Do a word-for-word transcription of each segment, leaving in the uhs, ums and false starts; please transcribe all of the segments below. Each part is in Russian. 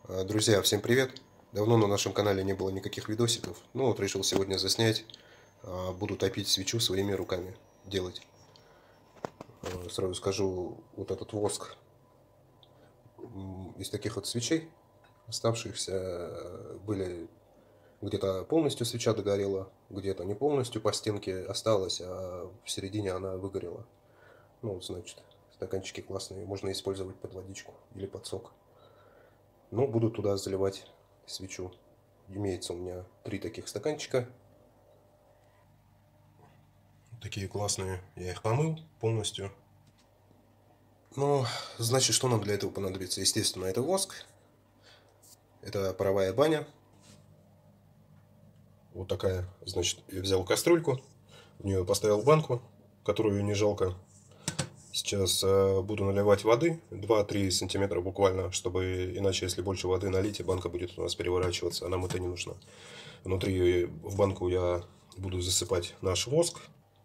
А, Друзья, всем привет! Давно на нашем канале не было никаких видосиков. Ну вот решил сегодня заснять. А, Буду топить свечу своими руками. Делать. А, Сразу скажу, вот этот воск м, из таких вот свечей оставшихся э, были где-то полностью свеча догорела, где-то не полностью по стенке осталась, а в середине она выгорела. Ну, значит, стаканчики классные, можно использовать под водичку или под сок. Ну, буду туда заливать свечу. Имеется у меня три таких стаканчика. Такие классные. Я их помыл полностью. Ну, значит, что нам для этого понадобится? Естественно, это воск. Это паровая баня. Вот такая. Значит, я взял кастрюльку. В нее поставил банку, которую не жалко. Сейчас э, буду наливать воды. два-три сантиметра буквально, чтобы иначе, если больше воды налить, и банка будет у нас переворачиваться. А нам это не нужно. Внутри в банку я буду засыпать наш воск.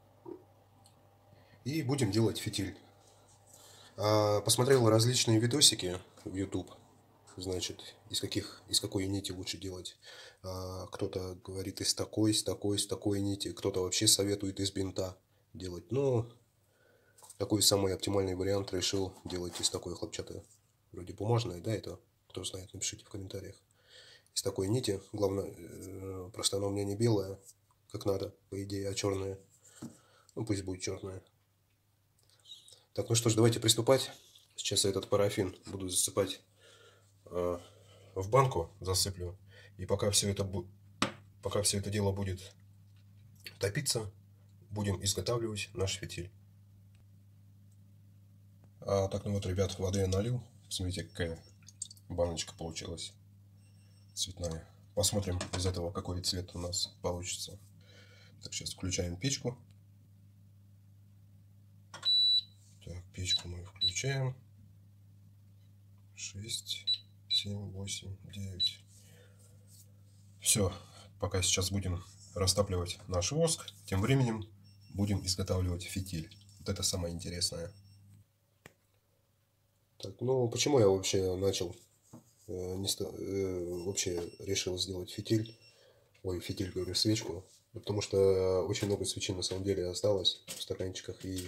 И будем делать фитиль. А, посмотрел различные видосики в YouTube. Значит, из каких, из какой нити лучше делать. А, кто-то говорит из такой, с такой, с такой нити. Кто-то вообще советует из бинта делать. Но такой самый оптимальный вариант решил делать из такой хлопчатой. Вроде бумажной, да, это? Кто знает, напишите в комментариях. Из такой нити. Главное, э, просто она у меня не белая, как надо, по идее, а черная. Ну, пусть будет черная. Так, ну что ж, давайте приступать. Сейчас я этот парафин буду засыпать э, в банку, засыплю. И пока все это, пока все это дело будет топиться, будем изготавливать наш фитиль. А, так, ну вот, ребят, воды я налил. Смотрите, какая баночка получилась цветная. Посмотрим из этого, какой цвет у нас получится. Так, сейчас включаем печку. Так, печку мы включаем. шесть, семь, восемь, девять. Все, пока сейчас будем растапливать наш воск, тем временем будем изготавливать фитиль. Вот это самое интересное. Так, ну почему я вообще начал, э, не ста- э, вообще решил сделать фитиль, ой, фитиль, говорю, свечку, потому что очень много свечей на самом деле осталось в стаканчиках, и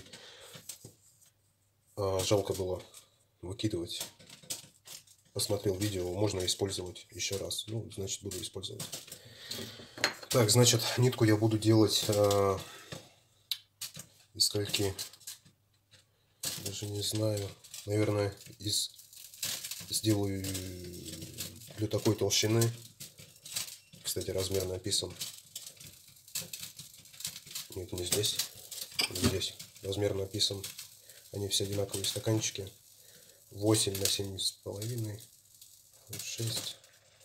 э, жалко было выкидывать. Посмотрел видео, можно использовать еще раз, ну, значит, буду использовать. Так, значит, нитку я буду делать э, из скольки, даже не знаю, наверное, из сделаю для такой толщины. Кстати, размер написан. Нет, не здесь, не здесь. Размер написан. Они все одинаковые стаканчики. восемь на семь с половиной, шесть.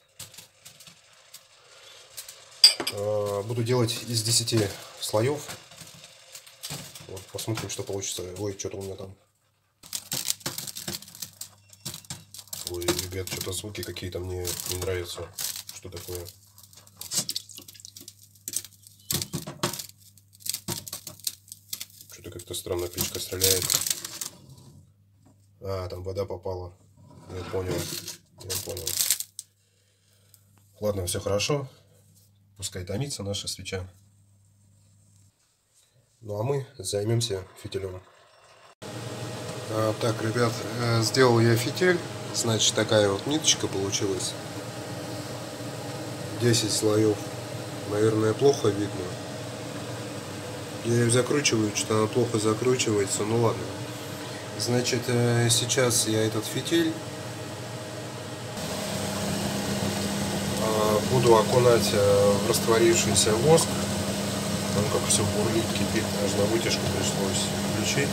Буду делать из десяти слоев. Вот, посмотрим, что получится. Ой, что-то у меня там. Ой, ребят, что-то звуки какие-то мне не нравятся. Что такое? Что-то как-то странно печка стреляет. А, там вода попала. Я понял. Я понял. Ладно, все хорошо. Пускай томится наша свеча. Ну а мы займемся фитилем. А, так, ребят, сделал я фитиль. Значит, такая вот ниточка получилась. десять слоев. Наверное, плохо видно. Я ее закручиваю, что она плохо закручивается. Ну ладно. Значит, сейчас я этот фитиль буду окунать в растворившийся воск. Он как все бурлит, кипит, аж на вытяжку пришлось включить.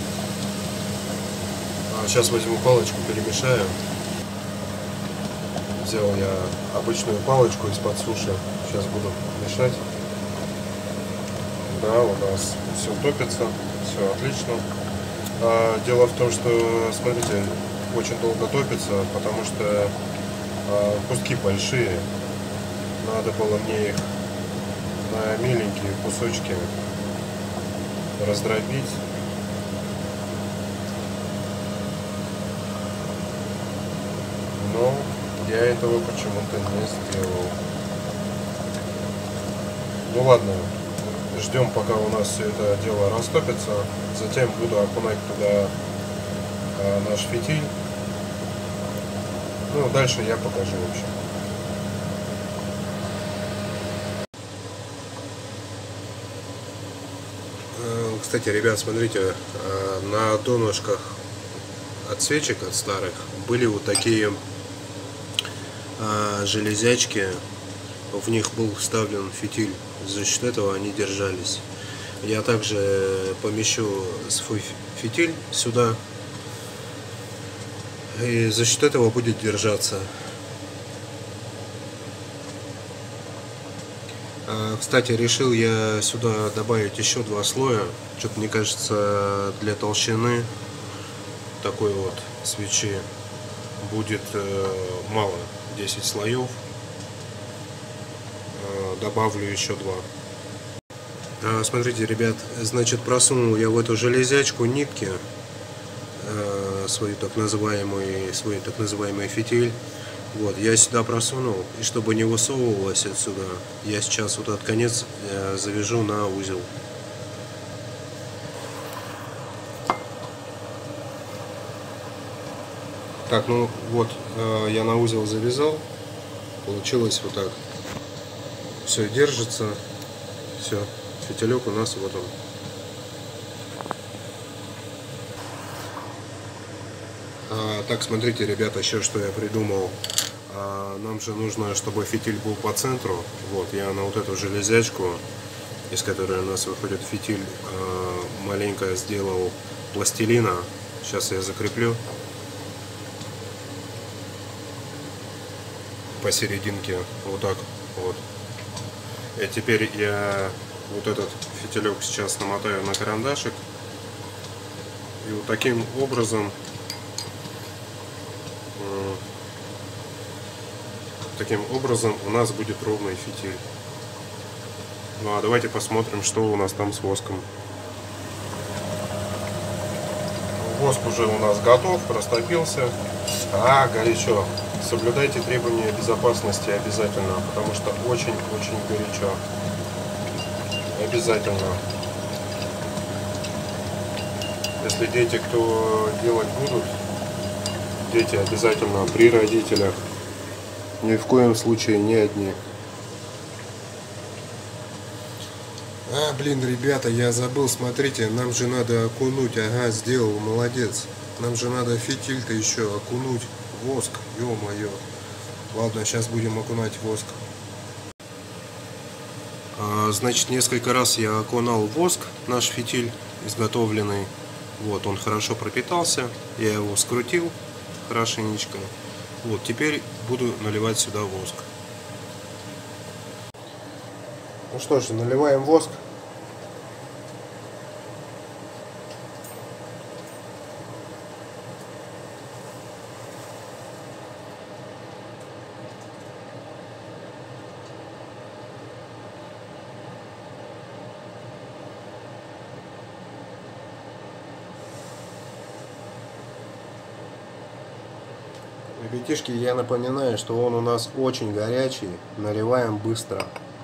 Сейчас возьму палочку, перемешаю. Взял я обычную палочку из-под суши. Сейчас буду мешать. Да, у нас все топится, все отлично. А, дело в том, что, смотрите, очень долго топится, потому что а, куски большие. Надо было мне их на меленькие кусочки раздробить. Но я этого почему-то не сделал. Ну ладно, ждем, пока у нас все это дело растопится. Затем буду окунать туда а, наш фитиль. Ну, дальше я покажу вообще. Кстати, ребят, смотрите, на донышках от свечек, от старых, были вот такие железячки. В них был вставлен фитиль. За счет этого они держались. Я также помещу свой фитиль сюда. И за счет этого будет держаться. Кстати, решил я сюда добавить еще два слоя. Что-то, мне кажется, для толщины такой вот свечи будет мало. десять слоев. Добавлю еще два. Смотрите, ребят, значит, просунул я в эту железячку нитки, свою так называемый, свой так называемый фитиль. Вот, я сюда просунул, и чтобы не высовывалось отсюда, я сейчас вот этот конец завяжу на узел. Так, ну вот, я на узел завязал, получилось вот так. Все держится, все, фитилек у нас вот он. А, так, смотрите, ребята, еще что я придумал. А, нам же нужно, чтобы фитиль был по центру. Вот, я на вот эту железячку, из которой у нас выходит фитиль, а, маленько сделал пластилина. Сейчас я закреплю посерединке, вот так вот. И теперь я вот этот фитилек сейчас намотаю на карандашик. И вот таким образом, таким образом у нас будет ровный фитиль. Ну а давайте посмотрим, что у нас там с воском. Воск уже у нас готов, растопился. А, горячо. Соблюдайте требования безопасности обязательно, потому что очень-очень горячо. Обязательно. Если дети кто делать будут, дети обязательно при родителях. Ни в коем случае не одни. А, блин, ребята, я забыл, смотрите, нам же надо окунуть. Ага, сделал, молодец. Нам же надо фитиль-то еще окунуть. Воск, ё-моё. Ладно, сейчас будем окунать воск. А, значит, несколько раз я окунал воск, наш фитиль изготовленный. Вот, он хорошо пропитался. Я его скрутил хорошенечко. Вот, теперь буду наливать сюда воск. Ну что ж, наливаем воск. Ребятишки, я напоминаю, что он у нас очень горячий. Наливаем быстро.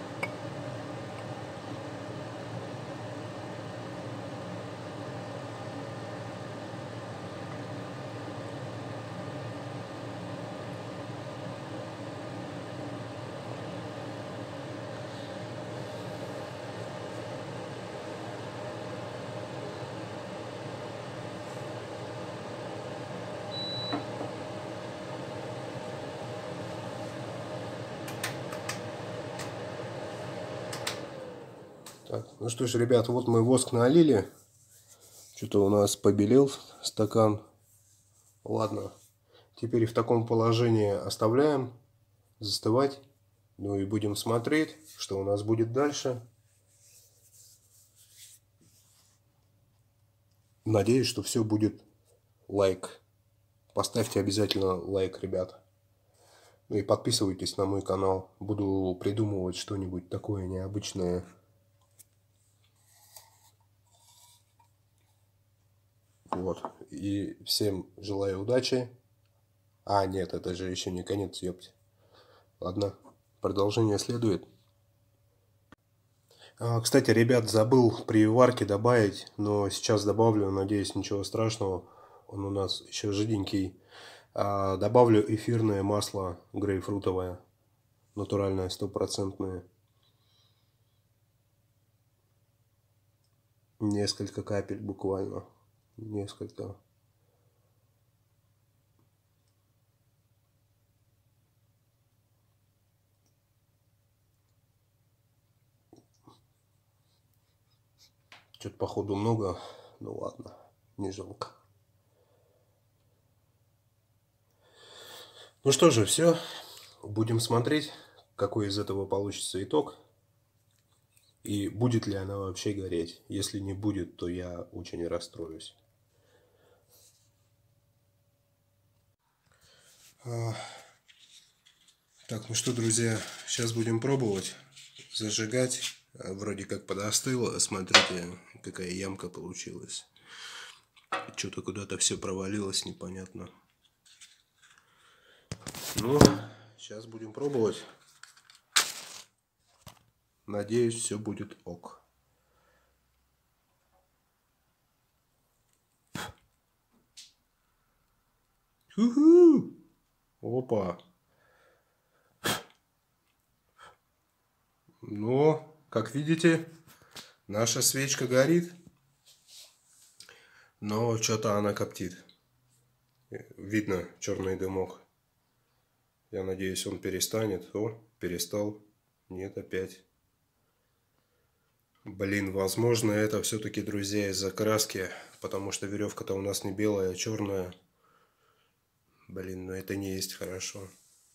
Так, ну что ж, ребят, вот мы воск налили. Что-то у нас побелел стакан. Ладно, теперь в таком положении оставляем застывать. Ну и будем смотреть, что у нас будет дальше. Надеюсь, что все будет лайк. Поставьте обязательно лайк, ребят. Ну и подписывайтесь на мой канал. Буду придумывать что-нибудь такое необычное. Вот. И всем желаю удачи. А, нет, это же еще не конец, ёпте. Ладно, продолжение следует. А, кстати, ребят, забыл при варке добавить, но сейчас добавлю, надеюсь, ничего страшного. Он у нас еще жиденький. А, добавлю эфирное масло грейпфрутовое, натуральное, стопроцентное. Несколько капель буквально. Несколько. Что-то походу много. Ну ладно, не жалко. Ну что же, все. Будем смотреть, какой из этого получится итог. И будет ли она вообще гореть. Если не будет, то я очень расстроюсь. Так, ну что, друзья, сейчас будем пробовать зажигать. Вроде как подостыло. Смотрите, какая ямка получилась. Что-то куда-то все провалилось, непонятно. Ну, сейчас будем пробовать. Надеюсь, все будет ок. У-ху! Опа. Ну, как видите, наша свечка горит. Но что-то она коптит. Видно черный дымок. Я надеюсь, он перестанет. О, перестал. Нет, опять. Блин, возможно, это все-таки, друзья, из-за краски. Потому что веревка-то у нас не белая, а черная. Блин, но это не есть хорошо.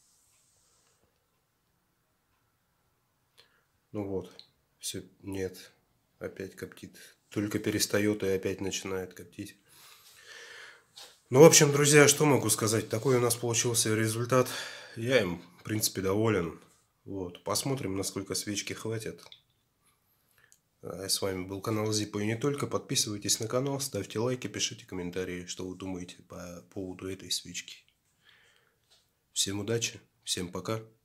Ну вот. Все, нет. Опять коптит. Только перестает и опять начинает коптить. Ну, в общем, друзья, что могу сказать? Такой у нас получился результат. Я им, в принципе, доволен. Вот. Посмотрим, насколько свечки хватит. А с вами был канал Зиппо и не только. Подписывайтесь на канал, ставьте лайки, пишите комментарии, что вы думаете по поводу этой свечки. Всем удачи, всем пока.